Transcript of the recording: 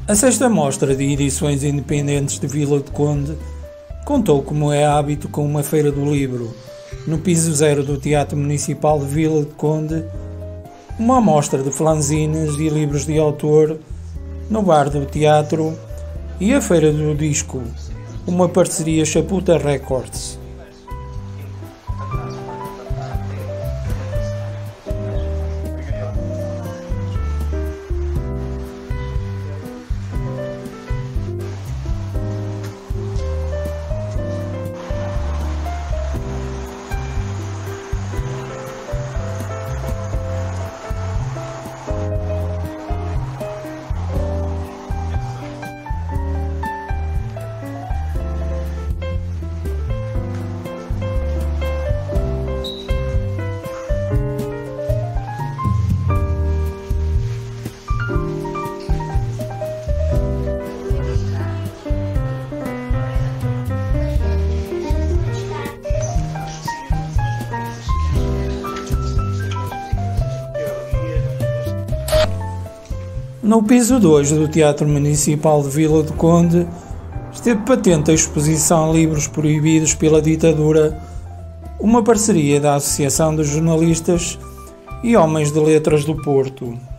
A sexta mostra de edições independentes de Vila do Conde contou, como é hábito, com uma feira do livro, no piso 0 do Teatro Municipal de Vila do Conde, uma amostra de fanzines e livros de autor no bar do teatro e a feira do disco, uma parceria Chaputa Records. No piso 2 do Teatro Municipal de Vila do Conde esteve patente a exposição Livros Proibidos pela Ditadura, uma parceria da Associação de Jornalistas e Homens de Letras do Porto.